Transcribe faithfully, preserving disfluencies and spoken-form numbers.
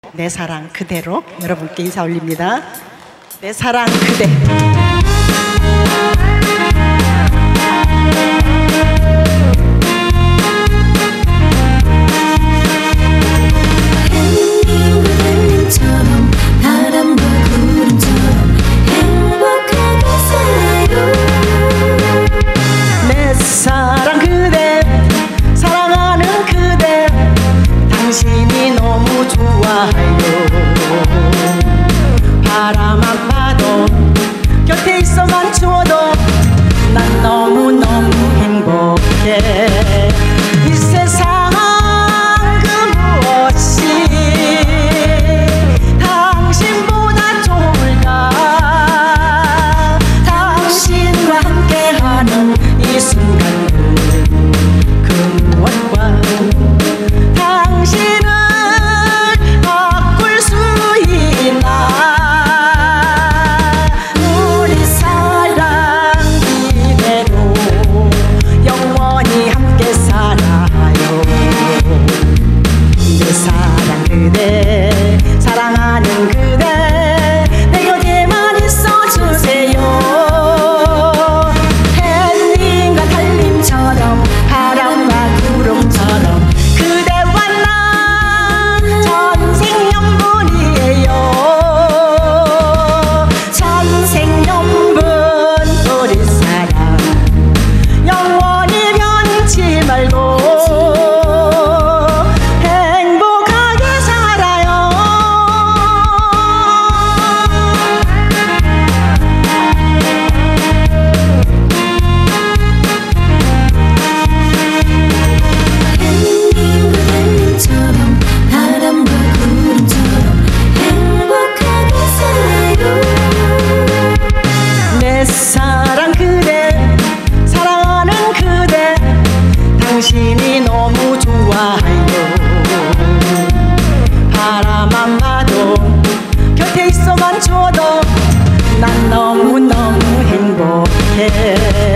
내 사랑 그대로 여러분께 인사 올립니다. 내 사랑 그대. 사랑 그대 사랑하는 그대 당신이 너무 좋아요. 바라만 봐도 곁에 있어만 주어도 난 너무너무 행복해. 이 세상 그 무엇이 당신보다 좋을까. 당신과 함께하는 이 순간 그 무엇과 당신을 바꿀 수 있나. 우리 사랑 이대로 영원히 함께 살아요. 내 사랑 그대 사랑하는 그대 내 곁에만 있어주세요. 바람과 구름처럼 그대와 나 천생연분이에요. 천생연분 우리 사랑 영원히 변치 말고 행복하게 살아요. 내 사랑 그대 사랑하는 그대 당신이 너무 좋아요. 바라만 봐도 곁에 있어만 줘도 난 너무너무 행복해.